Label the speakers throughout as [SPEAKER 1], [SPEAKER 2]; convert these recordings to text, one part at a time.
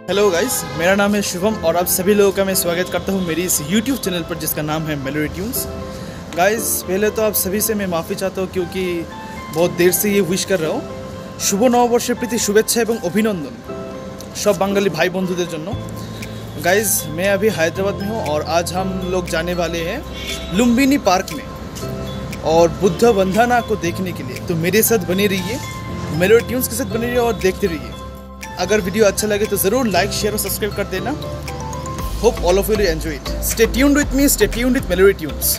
[SPEAKER 1] Hello guys, मेरा नाम है शुभम और आप सभी लोगों का मैं स्वागत करता हूं मेरी इस YouTube चैनल पर जिसका नाम है मेलोडी ट्यून्स। गाइस, पहले तो आप सभी से मैं माफ़ी चाहता हूं क्योंकि बहुत देर से ये विश कर रहा हूं। शुभ नवबर्षेर प्रति शुभेच्छा एवं अभिनंदन सब बांगाली भाई बंधुদের জন্য। गाइस, मैं अभी हैदराबाद में हूँ और आज हम लोग जाने वाले हैं लुम्बिनी पार्क में और बुद्ध वंदना को देखने के लिए। तो मेरे साथ बने रहिए, मेलोडी ट्यून्स के साथ बने रहिए और देखते रहिए। अगर वीडियो अच्छा लगे तो ज़रूर लाइक, शेयर और सब्सक्राइब कर देना। Hope all of you will enjoy it. Stay tuned with me, stay tuned with melody tunes.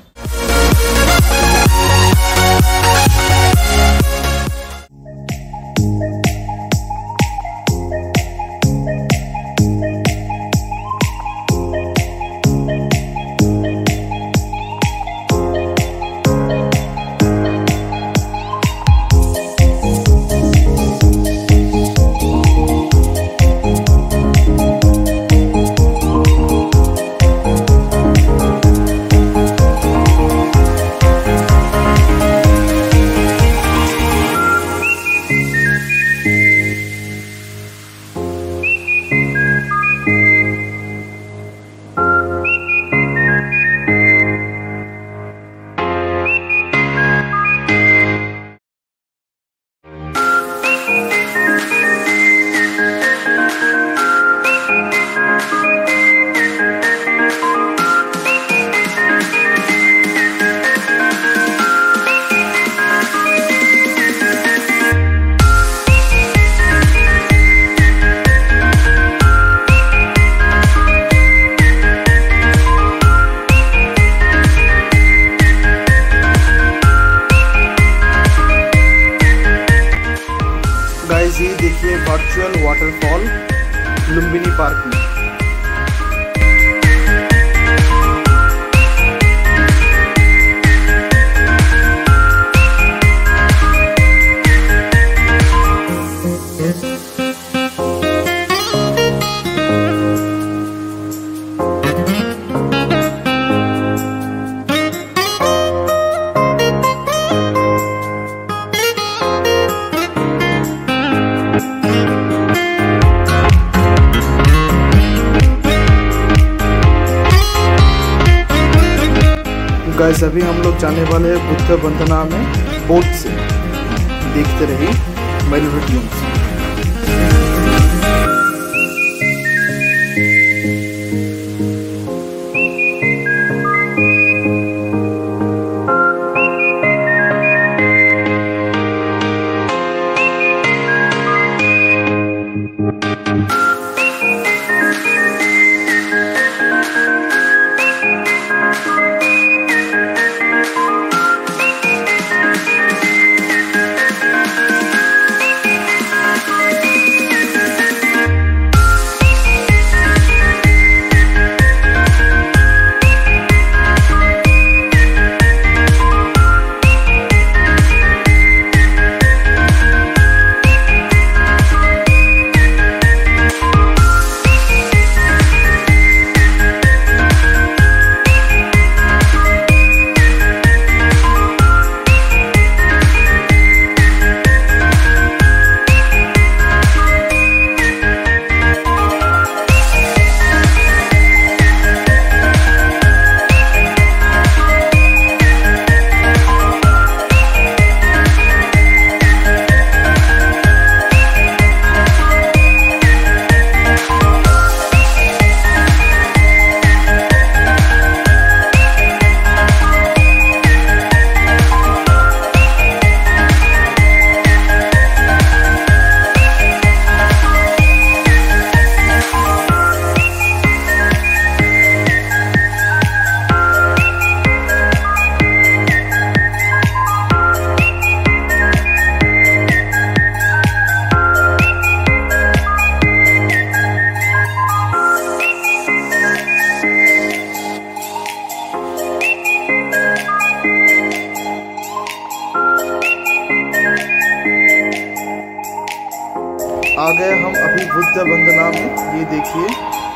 [SPEAKER 1] Guys, ये देखिए वर्चुअल वाटरफॉल लुम्बिनी पार्क में। गाइस, अभी हम लोग जाने वाले हैं बुद्ध वंदना में बोट से। देखते रहिए मेलोडी ट्यून्स। आ गए हम अभी बुद्ध वंदना में। ये देखिए